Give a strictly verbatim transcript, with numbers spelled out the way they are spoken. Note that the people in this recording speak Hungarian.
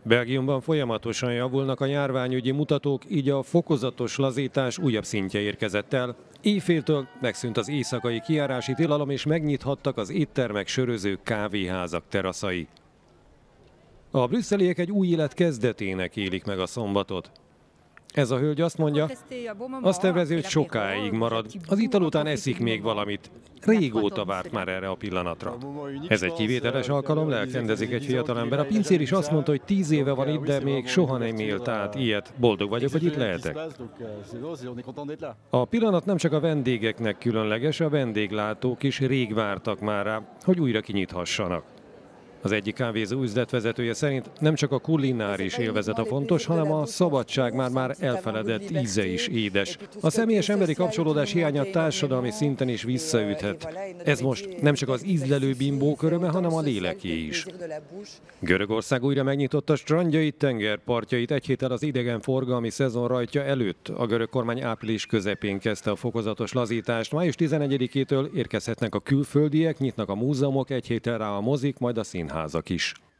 Belgiumban folyamatosan javulnak a járványügyi mutatók, így a fokozatos lazítás újabb szintje érkezett el. Éjféltől megszűnt az éjszakai kijárási tilalom, és megnyithattak az éttermek, sörözők, kávéházak teraszai. A brüsszeliek egy új élet kezdetének élik meg a szombatot. Ez a hölgy azt mondja, azt tervezi, hogy sokáig marad. Az ital után eszik még valamit. Régóta várt már erre a pillanatra. Ez egy kivételes alkalom, lelkendezik egy fiatalember. A pincér is azt mondta, hogy tíz éve van itt, de még soha nem élt át ilyet. Boldog vagyok, hogy itt lehetek. A pillanat nem csak a vendégeknek különleges, a vendéglátók is rég vártak már rá, hogy újra kinyithassanak. Az egyik kávézó üzletvezetője szerint nem csak a kulináris élvezet a fontos, hanem a szabadság már-már elfeledett íze is édes. A személyes emberi kapcsolódás hiánya társadalmi szinten is visszaüthet. Ez most nem csak az ízlelő bimbók öröme, hanem a léleké is. Görögország újra megnyitotta strandjait, tengerpartjait egy héttel az idegenforgalmi szezon rajtja előtt. A görög kormány április közepén kezdte a fokozatos lazítást. május tizenegyedikétől érkezhetnek a külföldiek, nyitnak a múzeumok, egy héttel rá a mozik, majd a színházak is.